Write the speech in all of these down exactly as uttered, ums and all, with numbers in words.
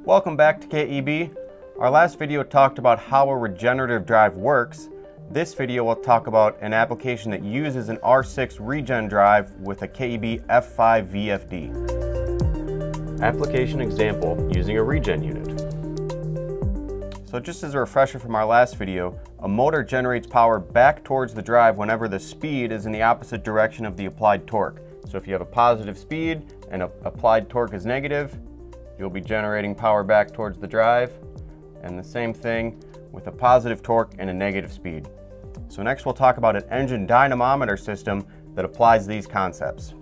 Welcome back to K E B. Our last video talked about how a regenerative drive works. This video will talk about an application that uses an R six Regen drive with a K E B F five V F D. Application example using a Regen unit. So just as a refresher from our last video, a motor generates power back towards the drive whenever the speed is in the opposite direction of the applied torque. So if you have a positive speed and a applied torque is negative, you'll be generating power back towards the drive, and the same thing with a positive torque and a negative speed. So next we'll talk about an engine dynamometer system that applies these concepts.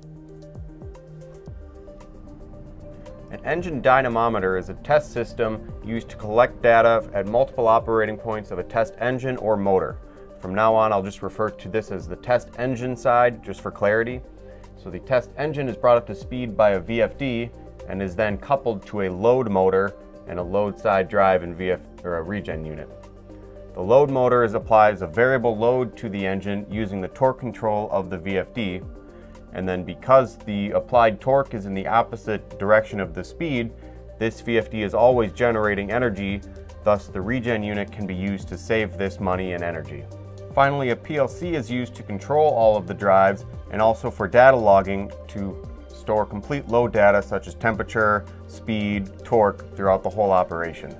An engine dynamometer is a test system used to collect data at multiple operating points of a test engine or motor. From now on, I'll just refer to this as the test engine side, just for clarity. So the test engine is brought up to speed by a V F D and is then coupled to a load motor and a load side drive in V F or a Regen unit. The load motor is applies a variable load to the engine using the torque control of the V F D, and then because the applied torque is in the opposite direction of the speed, this V F D is always generating energy, thus the Regen unit can be used to save this money and energy. Finally, a P L C is used to control all of the drives and also for data logging to store complete load data such as temperature, speed, torque throughout the whole operation.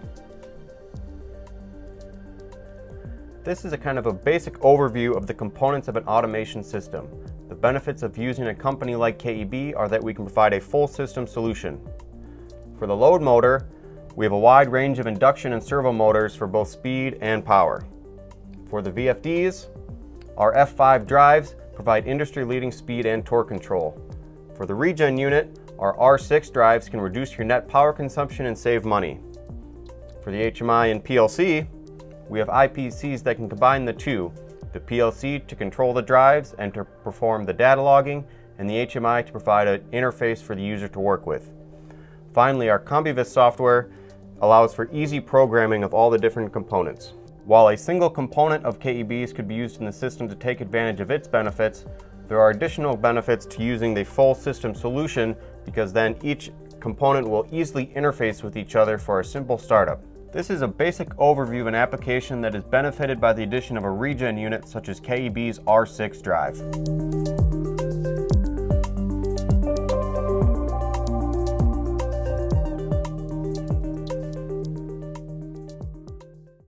This is a kind of a basic overview of the components of an automation system. The benefits of using a company like K E B are that we can provide a full system solution. For the load motor, we have a wide range of induction and servo motors for both speed and power. For the V F Ds, our F five drives provide industry-leading speed and torque control. For the Regen unit, our R six drives can reduce your net power consumption and save money. For the H M I and P L C, we have I P Cs that can combine the two, the P L C to control the drives and to perform the data logging, and the H M I to provide an interface for the user to work with. Finally, our CombiVis software allows for easy programming of all the different components. While a single component of K E B's could be used in the system to take advantage of its benefits, there are additional benefits to using the full system solution because then each component will easily interface with each other for a simple startup. This is a basic overview of an application that is benefited by the addition of a Regen unit such as K E B's R six drive.